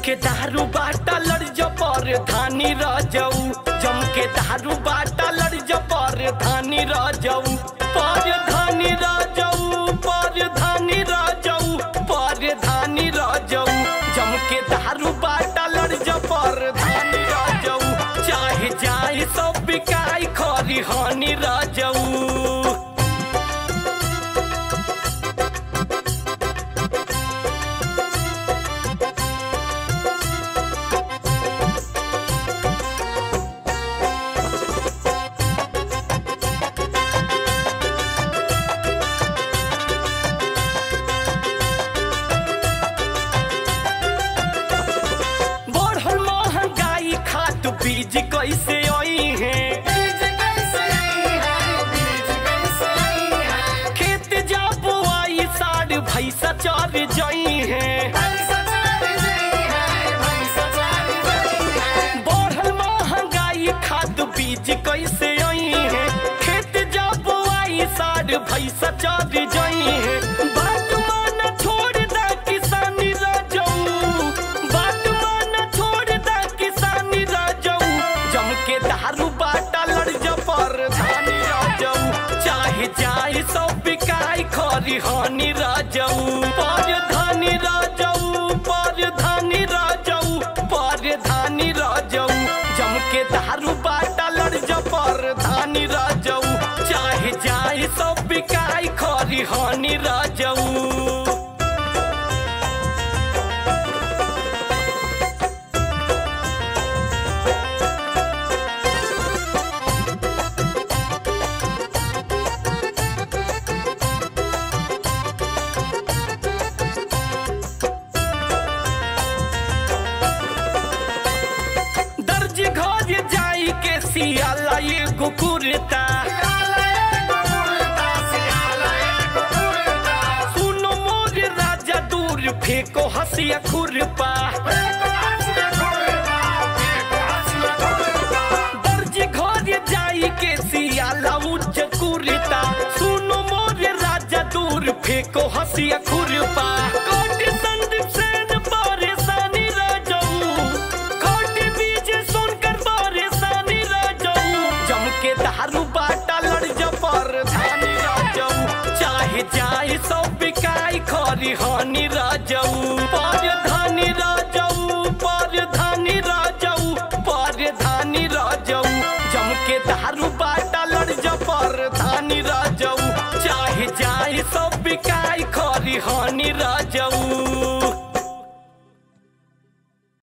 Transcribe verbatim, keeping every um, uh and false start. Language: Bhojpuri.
के दारू बाटा लड़ जबर धानी रह जाऊ, जम के दारू बाटा लड़ जबर धानी रह जाऊ, पर धानी रह जाऊ, पर धानी रह जाऊ, पर धानी रह जाऊ, जम के दारू बाटा लड़ जबर धानी रह जाऊ, चाहे जाए सब बिकाई खरी हानि रह जाऊ। बीज कैसे आई है, बीज कैसे आई है, बीज कैसे आई है, खेत जाबो आई साढ़ भैंसा चर जाई है, भैंसा चर जाई है, भैंसा चर जाई है, बढ़ल महंगाई खाद बीज कैसे आई है, खेत जाबो आई साढ़ भैंसा चर जाई है, बात माना छोड़ दा किसानी रह जाऊ, बात माना छोड़ दा किसानी रह जाऊ, जम के दारू बाटा लड़ जबर धानी रह जाऊ, चाहे जाए सब बिकाई खरी हानि रह जाऊ, पर धानी रह जाऊ, पर धानी रह जाऊ, पर धानी रह जाऊ, जम के दारू बाटा लड़ जबर धानी रह जाऊ, चाहे जाए सब बिकाई खरी हानि रह जाऊ। सियाला एगो कुर्ता, सुनो मोर राजा दूर फेंको हसिया खुरपा, दर्जी घर जाई के सियाला उच्च कुर्ता, सुनो मोर राजा दूर फेंको हसिया खुरपा, कोट संदीप सेन परेशानी रह जाऊ, कोट बीज सुनकर परेशानी रह जाऊ, जम के दारू बाटा लड़ जबर धानी रह जाऊ, चाहे जाए सब बिकाई खरी हानि रह जाऊ, पर धानी रह जाऊ, पर धानी रह जाऊ, पर धानी रह जाऊ, जम के दारू बाटा लड़ जबर धानी रह जाऊ, चाहे जाए सब बिकाई खरी हानि रह जाऊ।